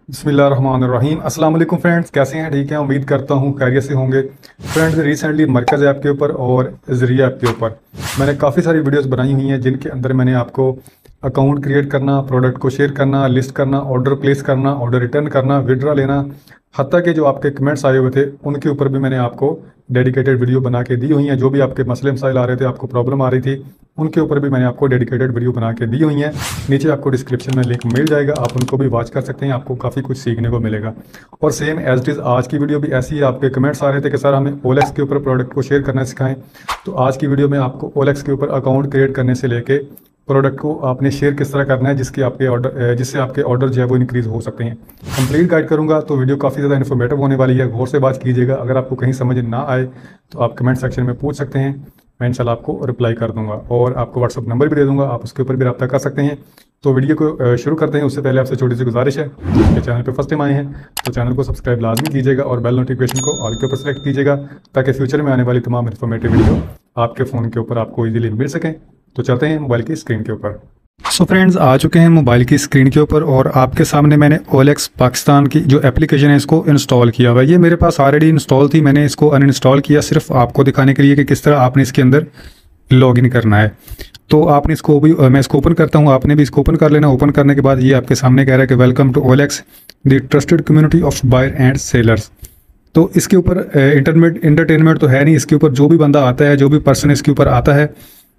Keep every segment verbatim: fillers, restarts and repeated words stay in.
बिस्मिल्लाहिर्रहमानिर्रहीम। अस्सलाम वालेकुम फ्रेंड्स, कैसे हैं? ठीक है, उम्मीद करता हूँ खैरियत से होंगे। फ्रेंड्स, रिसेंटली मरकज़ ऐप के ऊपर और ज़रिया ऐप के ऊपर मैंने काफ़ी सारी वीडियोस बनाई हुई हैं, जिनके अंदर मैंने आपको अकाउंट क्रिएट करना, प्रोडक्ट को शेयर करना, लिस्ट करना, ऑर्डर प्लेस करना, ऑर्डर रिटर्न करना, विड्रा लेना, हत्ता के जो आपके कमेंट्स आए हुए थे उनके ऊपर भी मैंने आपको डेडिकेटेड वीडियो बना के दी हुई हैं। जो भी आपके मसले मसाइल आ रहे थे, आपको प्रॉब्लम आ रही थी, उनके ऊपर भी मैंने आपको डेडिकेटेड वीडियो बना के दी हुई हैं। नीचे आपको डिस्क्रिप्शन में लिंक मिल जाएगा, आप उनको भी वॉच कर सकते हैं, आपको काफ़ी कुछ सीखने को मिलेगा। और सेम एज इट इज़ आज की वीडियो भी ऐसी ही, आपके कमेंट्स आ रहे थे कि सर हमें ओलेक्स के ऊपर प्रोडक्ट को शेयर करना सिखाएं। तो आज की वीडियो में आपको ओलेक्स के ऊपर अकाउंट क्रिएट करने से लेके प्रोडक्ट को आपने शेयर किस तरह करना है, जिसके आपके ऑर्डर जिससे आपके ऑर्डर जो है वो इंक्रीज़ हो सकते हैं, कंप्लीट गाइड करूंगा। तो वीडियो काफ़ी ज़्यादा इन्फॉर्मेटिव होने वाली है, गौर से बात कीजिएगा। अगर आपको कहीं समझ ना आए तो आप कमेंट सेक्शन में पूछ सकते हैं, मैं इंशाल्लाह आपको रिप्लाई कर दूंगा। और आपको व्हाट्सअप नंबर भी दे दूंगा, आप उसके ऊपर भी रब्ता कर सकते हैं। तो वीडियो को शुरू करते हैं। उससे पहले आपसे छोटी सी गुजारिश है कि चैनल पे फर्स्ट टाइम आए हैं तो चैनल को सब्सक्राइब लाजमी कीजिएगा और बेल नोटिफिकेशन को ऑल के ऊपर सेलेक्ट कीजिएगा, ताकि फ्यूचर में आने वाली तमाम इन्फॉर्मेटिव वीडियो आपके फ़ोन के ऊपर आपको ईजिली मिल सकें। तो चलते हैं मोबाइल की स्क्रीन के ऊपर। सो so फ्रेंड्स, आ चुके हैं मोबाइल की स्क्रीन के ऊपर और आपके सामने मैंने ओलेक्स पाकिस्तान की जो एप्लीकेशन है इसको इंस्टॉल किया हुआ है। ये मेरे पास ऑलरेडी इंस्टॉल थी, मैंने इसको अनइंस्टॉल किया सिर्फ आपको दिखाने के लिए कि किस तरह आपने इसके अंदर लॉगिन करना है। तो आपने इसको भी, मैं इसको ओपन करता हूँ, आपने भी इसको ओपन कर लेना। ओपन करने के बाद ये आपके सामने कह रहा है कि welcome to OLX the trusted community of buyer and sellers. तो इसके ऊपर इंटरनेट इंटरटेनमेंट तो है नहीं, इसके ऊपर जो भी बंदा आता है, जो भी पर्सन इसके ऊपर आता है,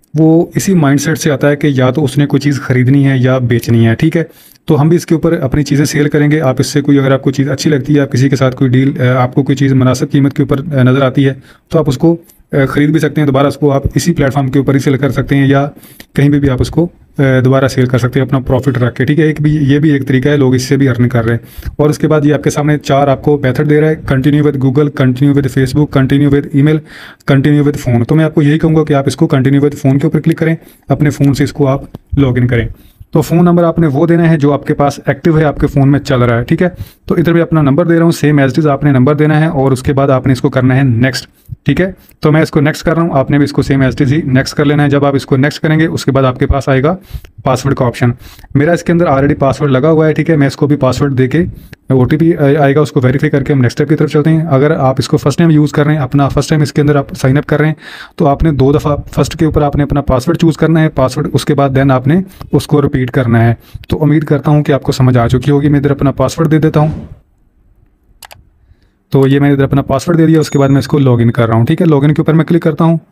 वो इसी माइंडसेट से आता है कि या तो उसने कोई चीज़ ख़रीदनी है या बेचनी है। ठीक है, तो हम भी इसके ऊपर अपनी चीज़ें सेल करेंगे। आप इससे कोई, अगर आपको चीज़ अच्छी लगती है, आप किसी के साथ कोई डील, आपको कोई चीज़ मुनासिब कीमत के ऊपर नज़र आती है, तो आप उसको ख़रीद भी सकते हैं। दोबारा उसको आप इसी प्लेटफॉर्म के ऊपर ही सेल कर सकते हैं, या कहीं भी भी आप उसको दोबारा सेल कर सकते हैं अपना प्रॉफिट रख के। ठीक है, एक भी ये भी एक तरीका है, लोग इससे भी अर्न कर रहे हैं। और उसके बाद ये आपके सामने चार आपको मेथड दे रहा है: continue with Google, continue with Facebook, continue with email, continue with phone. तो मैं आपको यही कहूँगा कि आप इसको कंटिन्यू विद फ़ोन के ऊपर क्लिक करें, अपने फ़ोन से इसको आप लॉगिन करें। तो फ़ोन नंबर आपने वो देना है जो आपके पास एक्टिव है, आपके फ़ोन में चल रहा है। ठीक है, तो इधर भी अपना नंबर दे रहा हूँ, सेम एज इट इज़ आपने नंबर देना है और उसके बाद आपने इसको करना है नेक्स्ट। ठीक है, तो मैं इसको नेक्स्ट कर रहा हूँ, आपने भी इसको सेम एज इट इज़ ही नेक्स्ट कर लेना है। जब आप इसको नेक्स्ट करेंगे उसके बाद आपके पास आएगा पासवर्ड का ऑप्शन। मेरा इसके अंदर ऑलरेडी पासवर्ड लगा हुआ है। ठीक है, मैं इसको भी पासवर्ड दे के, ओ टी पी आएगा, उसको वेरीफाई करके हम नेक्स्ट स्टेप की तरफ चलते हैं। अगर आप इसको फर्स्ट टाइम यूज़ कर रहे हैं, अपना फर्स्ट टाइम इसके अंदर आप साइन अप कर रहे हैं, तो आपने दो दफ़ा फर्स्ट के ऊपर आपने अपना पासवर्ड चूज़ करना है, पासवर्ड उसके बाद देन आपने उसको रिपीट करना है। तो उम्मीद करता हूँ कि आपको समझ आ चुकी होगी। मैं इधर अपना पासवर्ड दे देता हूँ। तो ये मैंने इधर अपना पासवर्ड दे दिया, उसके बाद मैं इसको लॉगिन कर रहा हूँ। ठीक है, लॉगिन के ऊपर मैं क्लिक करता हूँ।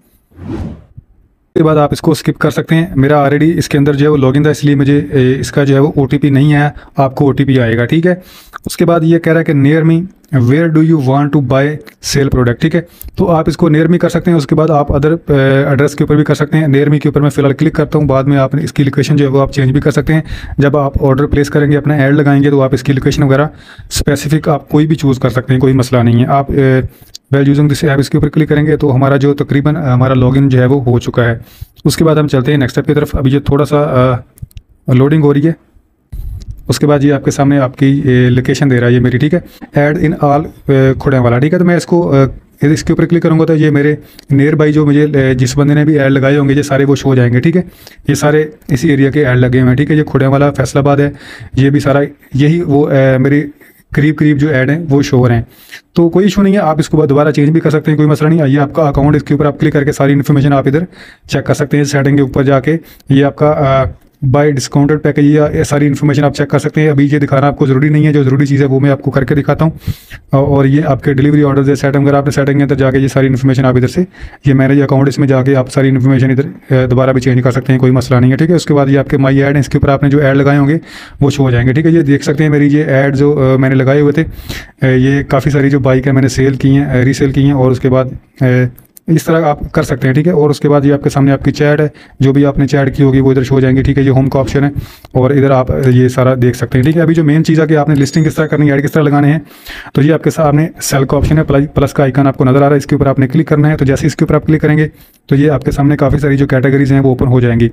उसके बाद आप इसको स्किप कर सकते हैं। मेरा ऑलरेडी इसके अंदर जो है वो लॉगिन था, इसलिए मुझे इसका जो है वो ओटीपी नहीं आया, आपको ओटीपी आएगा। ठीक है, उसके बाद ये कह रहा है कि near me where do you want to buy sell product. ठीक है, तो आप इसको नियर मी कर सकते हैं, उसके बाद आप अदर एड्रेस के ऊपर भी कर सकते हैं। नियर मी के ऊपर मैं फिलहाल क्लिक करता हूँ, बाद में आप इसकी लोकेशन जो है वो आप चेंज भी कर सकते हैं। जब आप ऑर्डर प्लेस करेंगे, अपना ऐड लगाएंगे, तो आप इसकी लोकेशन वगैरह स्पेसिफिक आप कोई भी चूज़ कर सकते हैं, कोई मसला नहीं है। आप वेल यूजिंग दिस ऐप इसके ऊपर क्लिक करेंगे तो हमारा जो तकरीबन हमारा लॉगिन जो है वो हो चुका है। उसके बाद हम चलते हैं नेक्स्ट स्टेप की तरफ। अभी ये थोड़ा सा लोडिंग हो रही है। उसके बाद ये आपके सामने आपकी लोकेशन दे रहा है ये मेरी। ठीक है, ऐड इन ऑल खुड़े वाला। ठीक है, तो मैं इसको इसके ऊपर क्लिक करूँगा तो ये मेरे नियर बाई जो मुझे जिस बंदे ने भी ऐड लगाए होंगे, ये सारे वो शो हो जाएंगे। ठीक है, ये सारे इसी एरिया के ऐड लगे हुए हैं। ठीक है, ये खुड़े वाला फैसलाबाद है, ये भी सारा यही वो मेरी करीब करीब जो ऐड हैं वो शो हो रहे हैं। तो कोई इशू नहीं है, आप इसको दोबारा चेंज भी कर सकते हैं, कोई मसला नहीं। आइए आपका अकाउंट, इसके ऊपर आप क्लिक करके सारी इन्फॉर्मेशन आप इधर चेक कर सकते हैं। सेटिंग के ऊपर जाके ये आपका बाय डिस्काउंटेड पैकेज या ये सारी इन्फॉर्मेशन आप चेक कर सकते हैं। अभी ये दिखाना आपको ज़रूरी नहीं है, जो ज़रूरी चीज़ है वो मैं आपको करके दिखाता हूँ। और ये आपके डिलीवरी ऑर्डर है सेटिंग, अगर आपने सेटिंग के अंदर जाके ये सारी इन्फॉर्मेशन आप इधर से, ये मैनेज अकाउंट, इसमें जाके आप सारी इन्फॉर्मेशन इधर दोबारा भी चेंज कर सकते हैं, कोई मसला नहीं है। ठीक है, उसके बाद ये आपके माई ऐड है, इसके ऊपर आपने जो ऐड लगाए होंगे वो शो हो जाएंगे। ठीक है, ये देख सकते हैं मेरी ये ऐड जो मैंने लगाए हुए थे, ये काफ़ी सारी जो बाइक है मैंने सेल की हैं, रीसेल की हैं, और उसके बाद इस तरह आप कर सकते हैं। ठीक है, और उसके बाद ये आपके सामने आपकी चैट है, जो भी आपने चैट की होगी वो इधर शो हो जाएंगे। ठीक है, ये होम का ऑप्शन है और इधर आप ये सारा देख सकते हैं। ठीक है, अभी जो मेन चीज़ है कि आपने लिस्टिंग किस तरह करनी है, ऐड किस तरह लगाने हैं, तो ये आपके सामने सेल का ऑप्शन है, प्लस का आइकन आपको नजर आ रहा है, इसके ऊपर आपने क्लिक करना है। तो जैसे इसके ऊपर आप क्लिक करेंगे तो ये आपके सामने काफ़ी सारी जो कैटेगरीज हैं वो ओपन हो जाएंगी।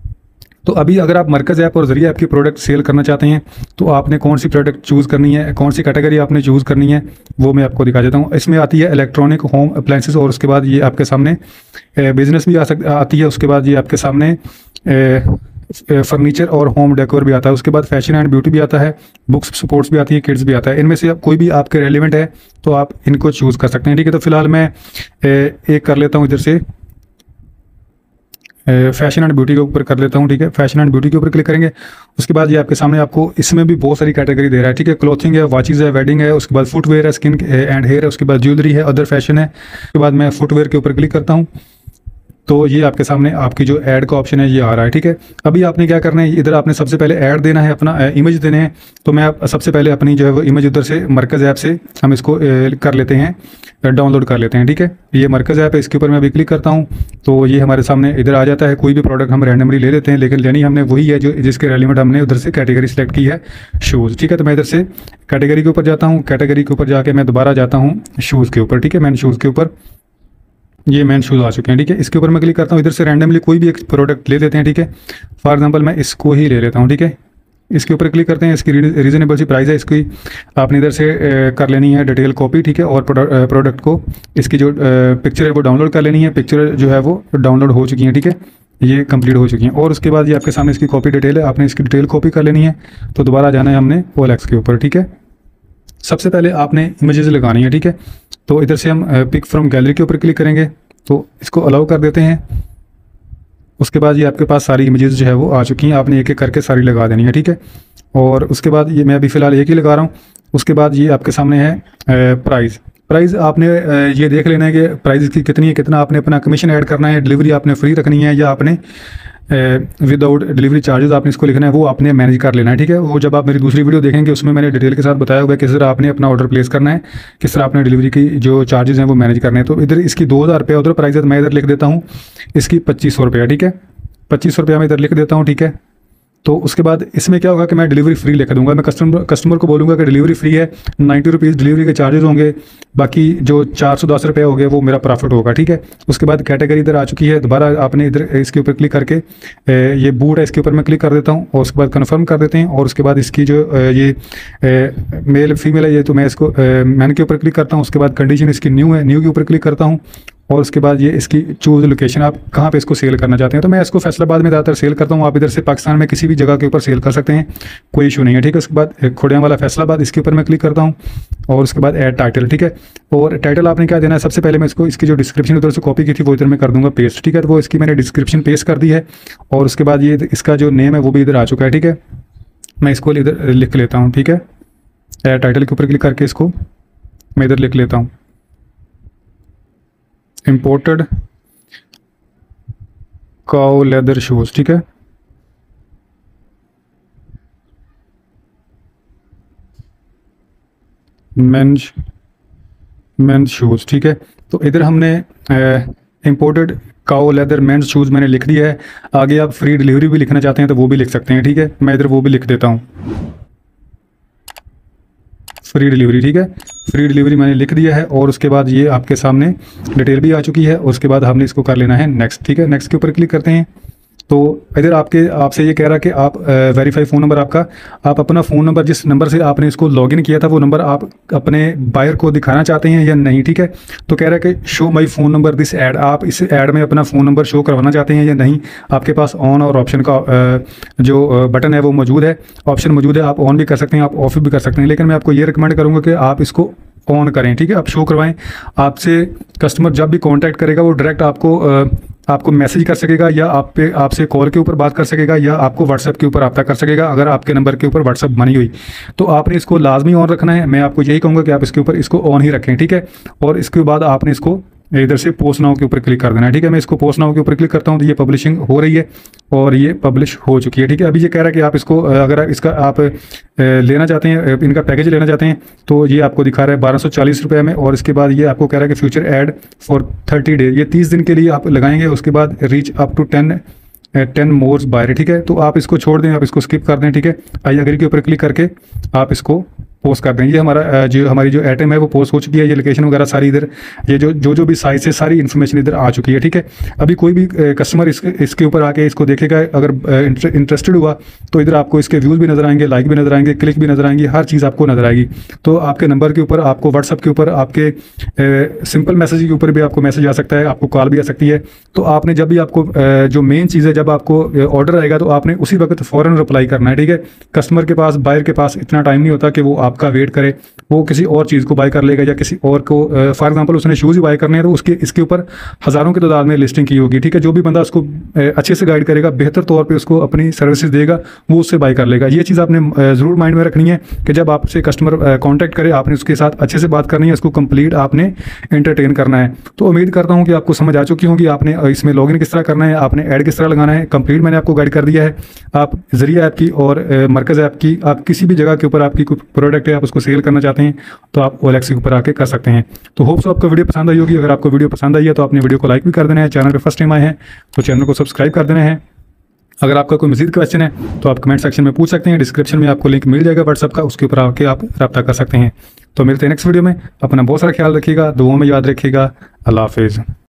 तो अभी अगर आप मरकज़ ऐप और ज़रिया ऐप की प्रोडक्ट सेल करना चाहते हैं तो आपने कौन सी प्रोडक्ट चूज़ करनी है, कौन सी कैटेगरी आपने चूज़ करनी है, वो मैं आपको दिखा देता हूँ। इसमें आती है इलेक्ट्रॉनिक होम अप्लायंसेस, और उसके बाद ये आपके सामने बिज़नेस भी आ सक आती है। उसके बाद ये आपके सामने फर्नीचर और होम डेकोर भी आता है, उसके बाद फैशन एंड ब्यूटी भी आता है, बुक्स स्पोर्ट्स भी आती है, किड्स भी आता है। इनमें से आप कोई भी आपके रेलिवेंट है तो आप इनको चूज़ कर सकते हैं, ठीक है। तो फिलहाल मैं एक कर लेता हूँ इधर से, फैशन एंड ब्यूटी के ऊपर कर लेता हूँ, ठीक है। फैशन एंड ब्यूटी के ऊपर क्लिक करेंगे, उसके बाद ये आपके सामने आपको इसमें भी बहुत सारी कैटेगरी दे रहा है, ठीक है। क्लॉथिंग है, वॉचेज़ है, वेडिंग है, उसके बाद फुटवेयर है, स्किन एंड हेयर है, उसके बाद ज्वेलरी है, अदर फैशन है। उसके बाद मैं फुटवेयर के ऊपर क्लिक करता हूँ, तो ये आपके सामने आपकी जो ऐड का ऑप्शन है ये आ रहा है, ठीक है। अभी आपने क्या करना है, इधर आपने सबसे पहले ऐड देना है, अपना इमेज देने हैं। तो मैं आप सबसे पहले अपनी जो है वो इमेज उधर से मरकज़ ऐप से हम इसको कर लेते हैं, डाउनलोड कर लेते हैं, ठीक है। ये मरकज़ ऐप है, इसके ऊपर मैं अभी क्लिक करता हूँ तो ये हमारे सामने इधर आ जाता है। कोई भी प्रोडक्ट हम रैंडमली ले लेते हैं, लेकिन लेनी हमने वही है जो जिसके रेलिवेंट हमने उधर से कैटेगरी सेलेक्ट की है, शूज़, ठीक है। तो मैं इधर से कैटेगरी के ऊपर जाता हूँ, कैटेगरी के ऊपर जाके मैं दोबारा जाता हूँ शूज़ के ऊपर, ठीक है। मैंने शूज़ के ऊपर ये मैन शूज़ आ चुके हैं, ठीक है। इसके ऊपर मैं क्लिक करता हूँ, इधर से रैंडमली कोई भी एक प्रोडक्ट ले लेते हैं, ठीक है। फॉर एग्जांपल मैं इसको ही ले लेता हूँ, ठीक है। इसके ऊपर क्लिक करते हैं, इसकी रीजनेबल सी प्राइस है, इसकी आपने इधर से कर लेनी है डिटेल कॉपी, ठीक है। और प्रोडक्ट को इसकी जो पिक्चर है वो डाउनलोड कर लेनी है, पिक्चर जो है वो डाउनलोड हो चुकी है, ठीक है, ये कंप्लीट हो चुकी हैं। और उसके बाद ये आपके सामने इसकी कॉपी डिटेल है, आपने इसकी डिटेल कॉपी कर लेनी है। तो दोबारा जाना है हमने ओ एल एक्स के ऊपर, ठीक है। सबसे पहले आपने इमेजेस लगानी है, ठीक है। तो इधर से हम पिक फ्रॉम गैलरी के ऊपर क्लिक करेंगे, तो इसको अलाउ कर देते हैं। उसके बाद ये आपके पास सारी इमेजेस जो है वो आ चुकी हैं, आपने एक एक करके सारी लगा देनी है, ठीक है। और उसके बाद ये मैं अभी फ़िलहाल एक ही लगा रहा हूँ। उसके बाद ये आपके सामने है प्राइस। प्राइस आपने ये देख लेना है कि प्राइस की कितनी है, कितना आपने अपना कमीशन ऐड करना है, डिलीवरी आपने फ्री रखनी है या आपने विदाउट डिलीवरी चार्जेस आपने इसको लिखना है, वो आपने मैनेज कर लेना है, ठीक है। वो जब आप मेरी दूसरी वीडियो देखेंगे उसमें मैंने डिटेल के साथ बताया हुआ है किस तरह आपने अपना ऑर्डर प्लेस करना है, किस तरह आपने डिलीवरी की जो चार्जेस हैं वो मैनेज करने हैं। तो इधर इसकी दो हज़ार रुपये उधर प्राइस है, मैं इधर लिख देता हूँ इसकी पच्चीस सौ रुपया, ठीक है। पच्चीस सौ रुपया मैं इधर लिख देता हूँ, ठीक है। तो उसके बाद इसमें क्या होगा कि मैं डिलीवरी फ्री लिख दूंगा, मैं कस्टमर कस्टमर को बोलूँगा कि डिलीवरी फ्री है, नाइन्टी रुपीज़ डिलीवरी के चार्जेस होंगे, बाकी जो चार सौ दस रुपये हो गए वो मेरा प्रॉफिट होगा, ठीक है। उसके बाद कैटेगरी इधर आ चुकी है, दोबारा आपने इधर इसके ऊपर क्लिक करके ये बूट है, इसके ऊपर मैं क्लिक कर देता हूँ और उसके बाद कन्फर्म कर देते हैं। और उसके बाद इसकी जो ये मेल फीमेल है ये, तो मैं इसको मैन के ऊपर क्लिक करता हूँ। उसके बाद कंडीशन इसकी न्यू है, न्यू के ऊपर क्लिक करता हूँ और उसके बाद ये इसकी चूज़ लोकेशन, आप कहाँ पे इसको सेल करना चाहते हैं। तो मैं इसको फैसलाबाद में ज़्यादातर सेल करता हूँ, आप इधर से पाकिस्तान में किसी भी जगह के ऊपर सेल कर सकते हैं, कोई इशू नहीं है, ठीक है। उसके बाद खुड़ियाँ वाला फैसलाबाद, इसके ऊपर मैं क्लिक करता हूँ और उसके बाद ऐड टाइटल, ठीक है। और टाइटल आपने क्या देना है, सबसे पहले मैं इसको इसकी जो डिस्क्रिप्शन उधर से कॉपी की थी वो इधर मैं कर दूँगा पेस्ट, ठीक है। तो वो इसकी मैंने डिस्क्रिप्शन पेस्ट कर दी है और उसके बाद ये इसका जो नेम है वो भी इधर आ चुका है, ठीक है। मैं इसको इधर लिख लेता हूँ, ठीक है। ऐड टाइटल के ऊपर क्लिक करके इसको मैं इधर लिख लेता हूँ, इम्पोर्टेड काउ लेदर शूज़, ठीक है। मेंस मेंस शूज़, ठीक है। तो इधर हमने imported cow leather men's shoes मैंने लिख दिया है। आगे आप फ्री डिलीवरी भी लिखना चाहते हैं तो वो भी लिख सकते हैं, ठीक है। मैं इधर वो भी लिख देता हूँ, फ्री डिलीवरी, ठीक है। फ्री डिलीवरी मैंने लिख दिया है और उसके बाद ये आपके सामने डिटेल भी आ चुकी है। उसके बाद हमने इसको कर लेना है नेक्स्ट, ठीक है। नेक्स्ट के ऊपर क्लिक करते हैं। तो इधर आपके आपसे ये कह रहा है कि आप वेरीफाई फ़ोन नंबर आपका, आप अपना फ़ोन नंबर जिस नंबर से आपने इसको लॉगिन किया था वो नंबर आप अपने बायर को दिखाना चाहते हैं या नहीं, ठीक है। तो कह रहा है कि show my phone number this ad, आप इस ऐड में अपना फ़ोन नंबर शो करवाना चाहते हैं या नहीं। आपके पास ऑन और ऑप्शन का जो बटन है वो मौजूद है, ऑप्शन मौजूद है, आप ऑन भी कर सकते हैं, आप ऑफ भी कर सकते हैं। लेकिन मैं आपको ये रिकमेंड करूँगा कि आप इसको ऑन करें, ठीक है। आप शो करवाएं, आपसे कस्टमर जब भी कांटेक्ट करेगा वो डायरेक्ट आपको आपको मैसेज कर सकेगा या आप पे आपसे कॉल के ऊपर बात कर सकेगा या आपको व्हाट्सएप के ऊपर रब्ता कर सकेगा अगर आपके नंबर के ऊपर व्हाट्सएप बनी हुई। तो आपने इसको लाजमी ऑन रखना है, मैं आपको यही कहूँगा कि आप इसके ऊपर इसको ऑन ही रखें, ठीक है। और इसके बाद आपने इसको इधर से पोस्ट नाउ के ऊपर क्लिक कर देना है, ठीक है। मैं इसको पोस्ट नाउ के ऊपर क्लिक करता हूँ तो ये पब्लिशिंग हो रही है और ये पब्लिश हो चुकी है, ठीक है। अभी ये कह रहा है कि आप इसको अगर इसका आप लेना चाहते हैं, इनका पैकेज लेना चाहते हैं तो ये आपको दिखा रहा है बारह सौ चालीस रुपये में। और इसके बाद ये आपको कह रहा है कि future ad for thirty day, ये तीस दिन के लिए आप लगाएंगे। उसके बाद reach up to ten ten mores buyer, ठीक है। तो आप इसको छोड़ दें, आप इसको स्किप कर दें, ठीक है। आई एग्री के ऊपर क्लिक करके आप इसको पोस्ट कर दें। ये हमारा जो हमारी जो आइटम है वो पोस्ट हो चुकी है, ये लोकेशन वगैरह सारी इधर, ये जो जो जो भी साइज है सारी इन्फॉर्मेशन इधर आ चुकी है, ठीक है। अभी कोई भी कस्टमर इसके इसके ऊपर आके इसको देखेगा, अगर इंटरेस्टेड हुआ तो इधर आपको इसके व्यूज़ भी नजर आएंगे, लाइक भी नजर आएंगे, क्लिक भी नजर आएंगी, हर चीज़ आपको नजर आएगी। तो आपके नंबर के ऊपर, आपको व्हाट्सअप के ऊपर, आपके सिंपल मैसेज के ऊपर भी आपको मैसेज आ सकता है, आपको कॉल भी आ सकती है। तो आपने जब भी आपको ए, जो मेन चीज़ है, जब आपको ऑर्डर आएगा तो आपने उसी वक्त फ़ौरन रिप्लाई करना है, ठीक है। कस्टमर के पास, बायर के पास इतना टाइम नहीं होता कि वो आपका वेट करे, वो किसी और चीज़ को बाय कर लेगा या किसी और को, फॉर एग्जांपल उसने शूज़ ही बाय करने हैं तो उसके इसके ऊपर हज़ारों की तादाद में लिस्टिंग की होगी, ठीक है। जो भी बंदा उसको अच्छे से गाइड करेगा, बेहतर तौर पे उसको अपनी सर्विसेज देगा, वो उससे बाय कर लेगा। ये चीज़ आपने ज़रूर माइंड में रखनी है कि जब आपसे कस्टमर कांटेक्ट करे, आपने उसके साथ अच्छे से बात करनी है, उसको कंप्लीट आपने एंटरटेन करना है। तो उम्मीद करता हूँ कि आपको समझ आ चुकी होगी, आपने इसमें लॉगिन किस तरह करना है, आपने ऐड किस तरह लगाना है, कंप्लीट मैंने आपको गाइड कर दिया है। आप ज़रिया ऐप की और मरकज़ ऐप की, आप किसी भी जगह के ऊपर आपकी कोई प्रोडक्ट है, आप उसको सेल करना चाहते हैं तो आप ओ एल एक्स के ऊपर आके कर सकते हैं। तो होप सो आपको वीडियो पसंद आई होगी। अगर आपको वीडियो पसंद आई है तो आपने वीडियो को लाइक भी कर देना है, चैनल पे फर्स्ट टाइम आए हैं तो चैनल को सब्सक्राइब कर देना है। अगर आपका कोई मज़ीद क्वेश्चन है तो आप कमेंट सेक्शन में पूछ सकते हैं, डिस्क्रिप्शन में आपको लिंक मिल जाएगा व्हाट्सअप का, उसके ऊपर आके आप रब्ता कर सकते हैं। तो मिलते हैं नेक्स्ट वीडियो में। अपना बहुत सारा ख्याल रखिएगा, दुआओं में याद रखिएगा। अल्लाह हाफिज़।